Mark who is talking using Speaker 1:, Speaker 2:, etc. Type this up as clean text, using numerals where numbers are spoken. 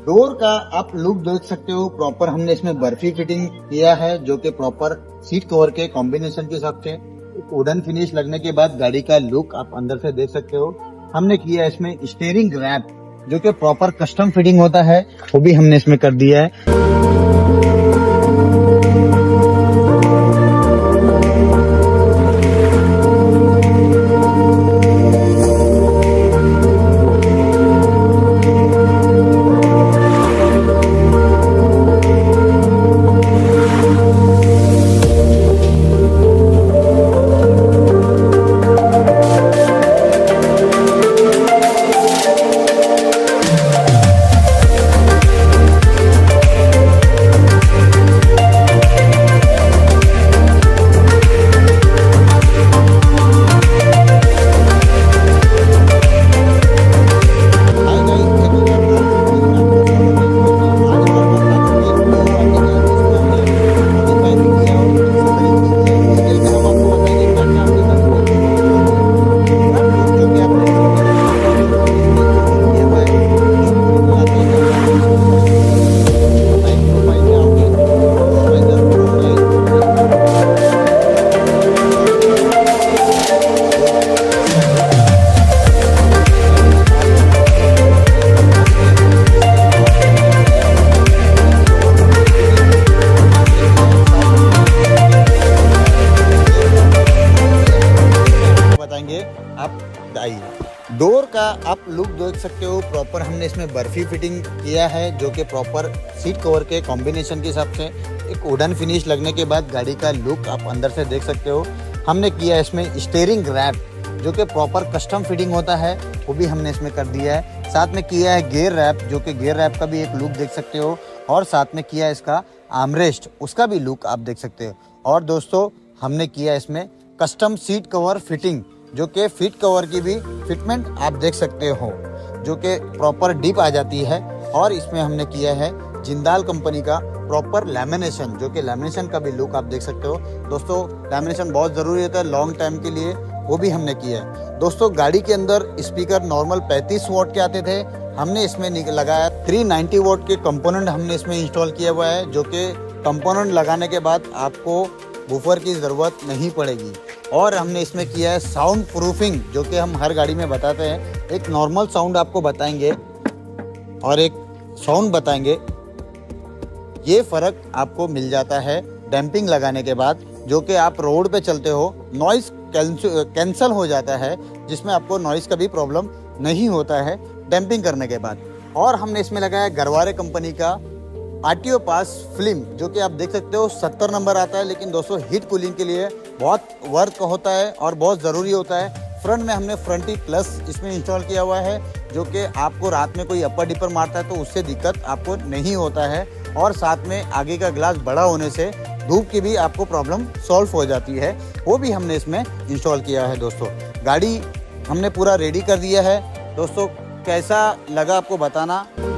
Speaker 1: Door का आप look देख सकते हो। प्रॉपर हमने इसमें बर्फी फिटिंग किया है, जो कि प्रॉपर सीट कवर के कॉम्बिनेशन के हिसाब से वुडन फिनिश लगने के बाद गाड़ी का लुक आप अंदर से देख सकते हो। हमने किया इसमें स्टीयरिंग रैप, जो कि प्रॉपर कस्टम फिटिंग होता है, वो भी हमने इसमें कर दिया है। आप आइए। डोर का आप लुक देख सकते हो। प्रॉपर हमने इसमें बर्फी फिटिंग किया है, जो कि प्रॉपर सीट कवर के कॉम्बिनेशन के हिसाब से एक वुडन फिनिश लगने के बाद गाड़ी का लुक आप अंदर से देख सकते हो। हमने किया इसमें स्टीयरिंग रैप, जो कि प्रॉपर कस्टम फिटिंग होता है, वो भी हमने इसमें कर दिया है। साथ में किया है गियर रैप, जो कि गियर रैप का भी एक लुक देख सकते हो, और साथ में किया है इसका आर्मरेस्ट, उसका भी लुक आप देख सकते हो। और दोस्तों हमने किया इसमें कस्टम सीट कवर फिटिंग, जो कि सीट कवर की भी फिटमेंट आप देख सकते हो, जो कि प्रॉपर डीप आ जाती है। और इसमें हमने किया है जिंदाल कंपनी का प्रॉपर लैमिनेशन, जो कि लैमिनेशन का भी लुक आप देख सकते हो। दोस्तों लैमिनेशन बहुत ज़रूरी होता है लॉन्ग टाइम के लिए, वो भी हमने किया है। दोस्तों गाड़ी के अंदर स्पीकर नॉर्मल 35 वॉट के आते थे, हमने इसमें लगाया 390 वॉट के कंपोनेंट हमने इसमें इंस्टॉल किया हुआ है, जो कि कंपोनेंट लगाने के बाद आपको बूफर की ज़रूरत नहीं पड़ेगी। और हमने इसमें किया है साउंड प्रूफिंग, जो कि हम हर गाड़ी में बताते हैं। एक नॉर्मल साउंड आपको बताएंगे और एक साउंड बताएंगे, ये फ़र्क आपको मिल जाता है डैम्पिंग लगाने के बाद, जो कि आप रोड पे चलते हो नॉइस कैंसल हो जाता है, जिसमें आपको नॉइस का भी प्रॉब्लम नहीं होता है डैम्पिंग करने के बाद। और हमने इसमें लगाया गरवारे कंपनी का आरटीओ पास फिल्म, जो कि आप देख सकते हो 70 नंबर आता है, लेकिन दोस्तों हीट कूलिंग के लिए बहुत वर्क होता है और बहुत ज़रूरी होता है। फ्रंट में हमने फ्रंटी प्लस इसमें इंस्टॉल किया हुआ है, जो कि आपको रात में कोई अपर डिपर मारता है तो उससे दिक्कत आपको नहीं होता है। और साथ में आगे का ग्लास बड़ा होने से धूप की भी आपको प्रॉब्लम सॉल्व हो जाती है, वो भी हमने इसमें इंस्टॉल किया है। दोस्तों गाड़ी हमने पूरा रेडी कर दिया है। दोस्तों कैसा लगा आपको बताना।